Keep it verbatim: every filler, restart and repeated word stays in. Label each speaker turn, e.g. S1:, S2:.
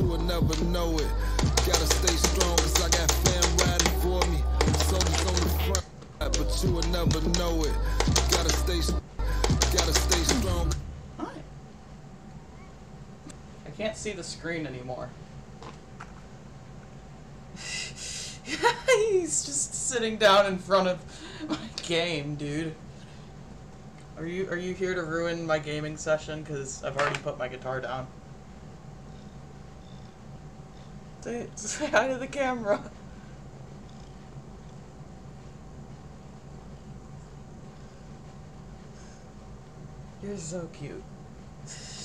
S1: you will never know it. Gotta stay strong, cause I got fam riding for me. Soldiers on the front, but you will never know it. Gotta stay, gotta stay strong.
S2: Hi. I can't see the screen anymore. He's just sitting down in front of my game, dude. Are you are you here to ruin my gaming session? Because I've already put my guitar down. Say, say hi to the camera. You're so cute.